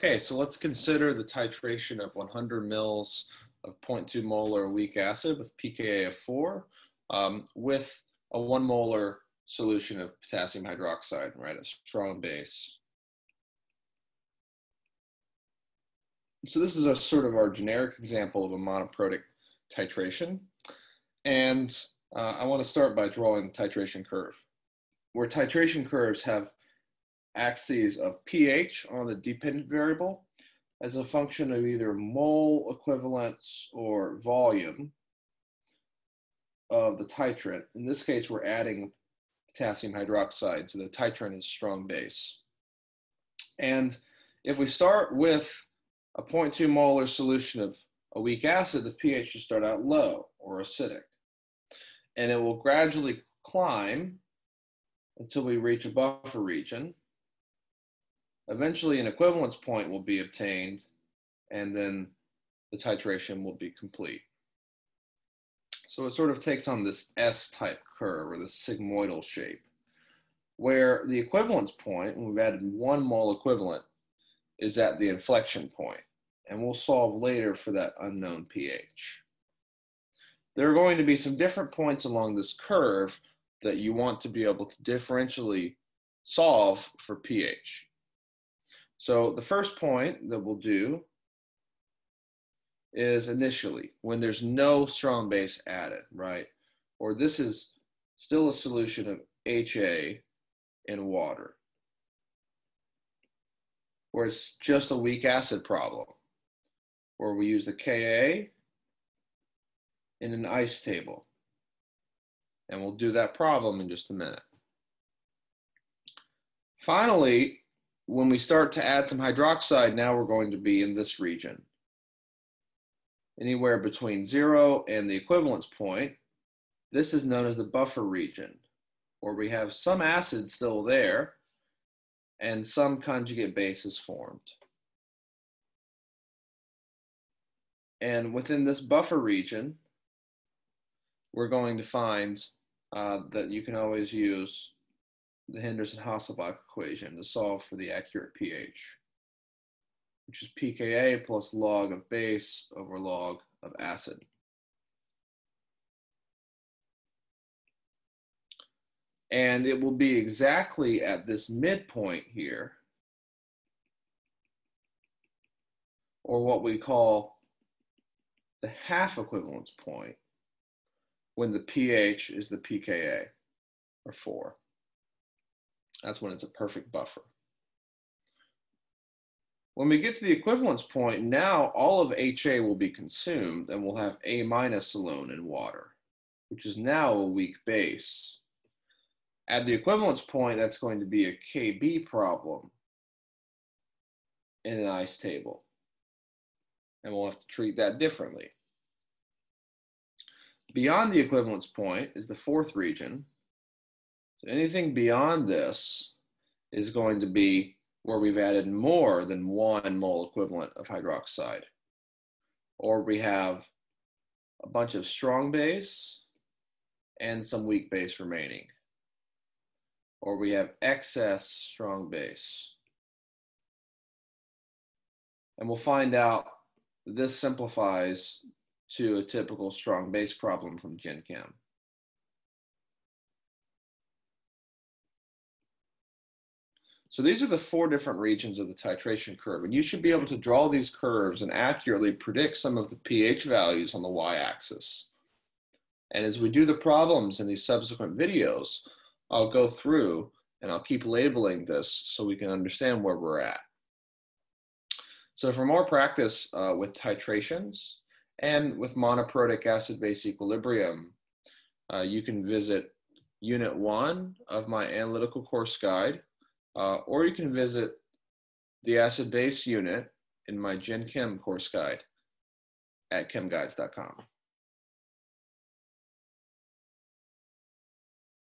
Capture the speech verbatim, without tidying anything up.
Okay, so let's consider the titration of one hundred mils of zero point two molar weak acid with p K A of four um, with a one molar solution of potassium hydroxide, right, a strong base. So this is a sort of our generic example of a monoprotic titration. And uh, I want to start by drawing the titration curve, where titration curves have axes of pH on the dependent variable as a function of either mole equivalence or volume of the titrant. In this case, we're adding potassium hydroxide to the titrant as strong base. And if we start with a zero point two molar solution of a weak acid, the pH should start out low or acidic. And it will gradually climb until we reach a buffer region. Eventually, an equivalence point will be obtained, and then the titration will be complete. So it sort of takes on this S-type curve, or this sigmoidal shape, where the equivalence point, when we've added one mole equivalent, is at the inflection point, and we'll solve later for that unknown pH. There are going to be some different points along this curve that you want to be able to differentially solve for pH. So the first point that we'll do is initially, when there's no strong base added, right? Or this is still a solution of H A in water, where it's just a weak acid problem, where we use the K A in an ice table. And we'll do that problem in just a minute. Finally, when we start to add some hydroxide, now we're going to be in this region, anywhere between zero and the equivalence point. This is known as the buffer region, where we have some acid still there and some conjugate base is formed. And within this buffer region, we're going to find uh, that you can always use the Henderson-Hasselbalch equation to solve for the accurate pH, which is p K A plus log of base over log of acid. And it will be exactly at this midpoint here, or what we call the half equivalence point, when the pH is the p K A, or four. That's when it's a perfect buffer. When we get to the equivalence point, now all of H A will be consumed and we'll have A minus alone in water, which is now a weak base. At the equivalence point, that's going to be a K B problem in an ice table. And we'll have to treat that differently. Beyond the equivalence point is the fourth region. So anything beyond this is going to be where we've added more than one mole equivalent of hydroxide, or we have a bunch of strong base and some weak base remaining, or we have excess strong base. And we'll find out that this simplifies to a typical strong base problem from Gen Chem. So these are the four different regions of the titration curve, and you should be able to draw these curves and accurately predict some of the pH values on the y-axis. And as we do the problems in these subsequent videos, I'll go through and I'll keep labeling this so we can understand where we're at. So for more practice uh, with titrations and with monoprotic acid-base equilibrium, uh, you can visit Unit one of my analytical course guide, Uh, or you can visit the acid base unit in my Gen Chem course guide at chem guides dot com.